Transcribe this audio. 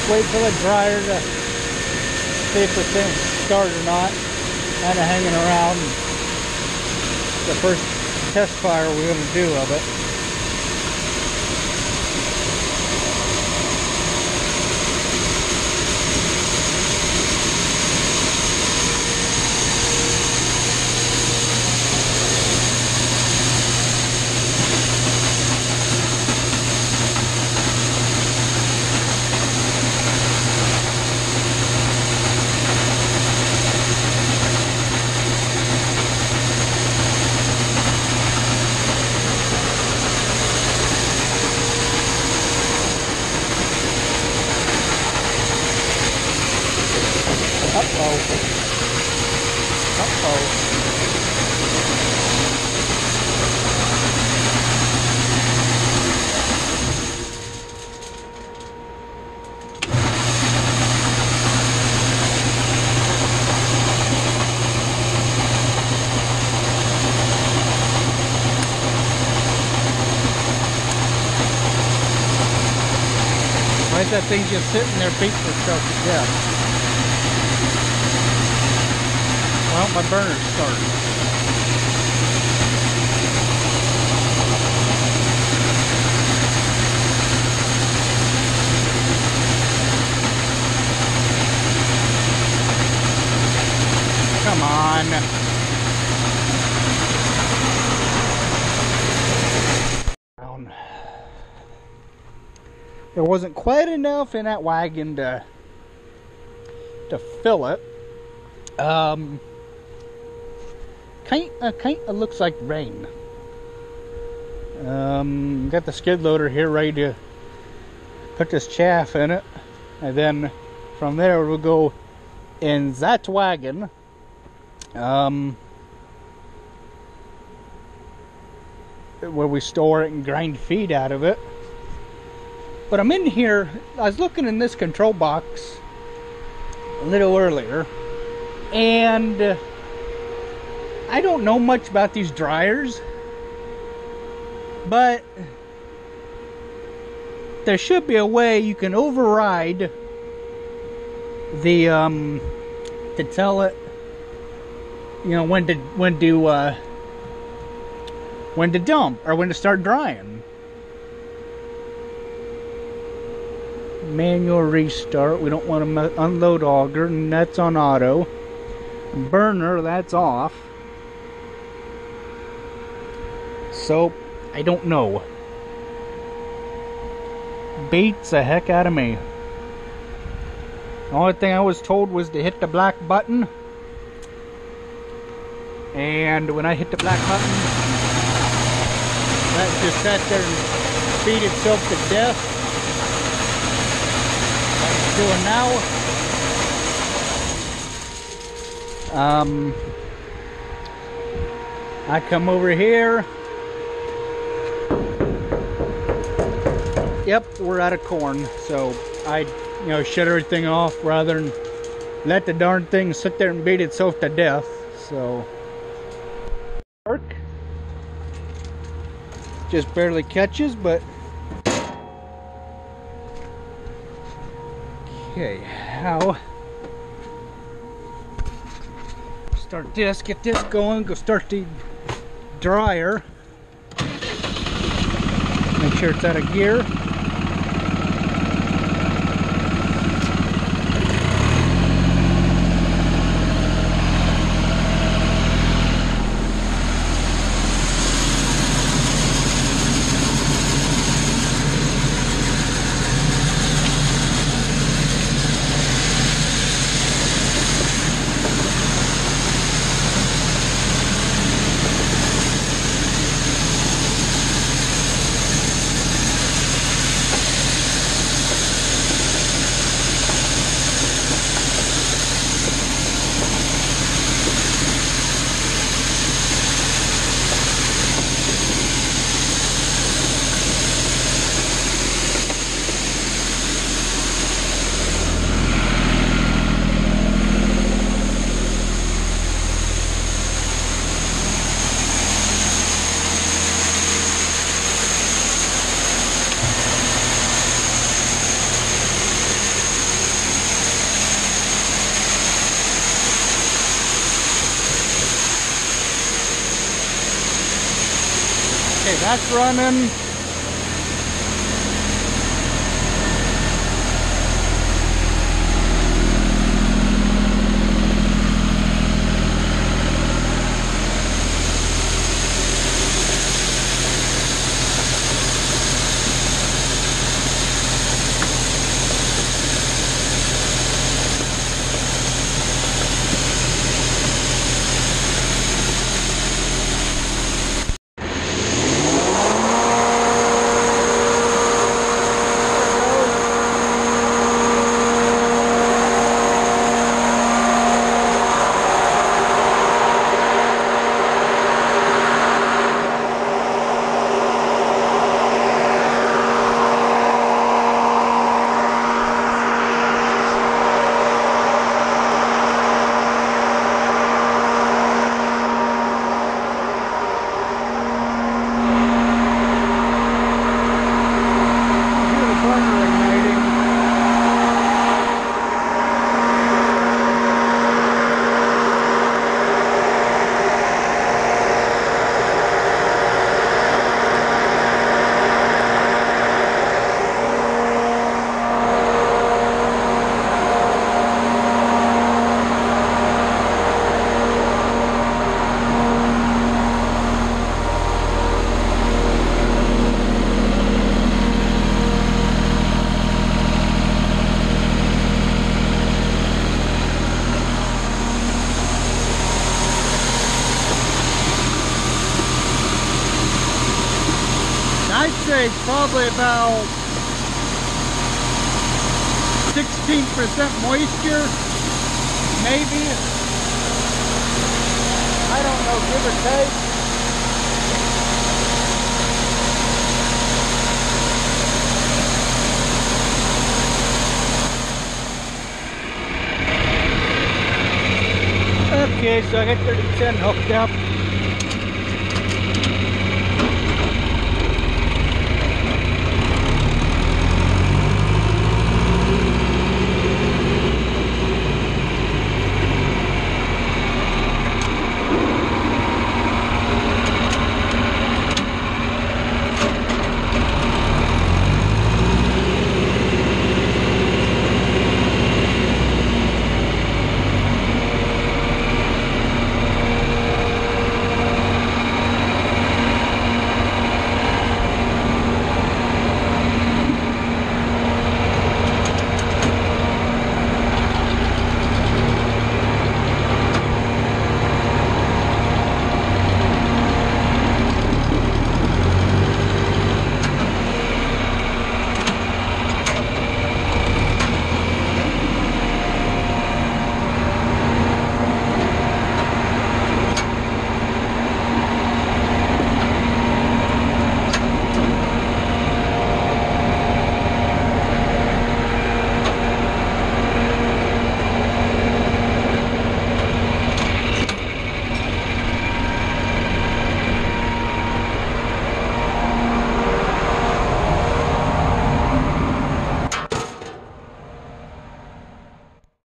wait for the dryer to see if it's going to start or not. Kind of hanging around. The first test fire we're going to do of it. Why is that thing just sitting there beating itself to death? Well, my burner's starting. Come on. There wasn't quite enough in that wagon to fill it. Kind of looks like rain. Got the skid loader here ready to put this chaff in it, and then from there we'll go in that wagon. Where we store it and grind feed out of it. But I'm in here, I was looking in this control box a little earlier, and I don't know much about these dryers, but there should be a way you can override the to tell it, you know, when to dump or when to start drying. Manual restart, we don't want to unload auger, and that's on auto. Burner, that's off. So I don't know. Beats the heck out of me. The only thing I was told was to hit the black button, and when I hit the black button, that just sat there and beat itself to death. Doing now. I come over here. Yep, we're out of corn, so I, shut everything off rather than let the darn thing sit there and beat itself to death. So work just barely catches, but okay, how start this, get this going, go start the dryer, make sure it's out of gear. Okay, that's running. I'd say it's probably about 16% moisture, maybe. I don't know, give or take. Okay, so I got 3010 hooked up.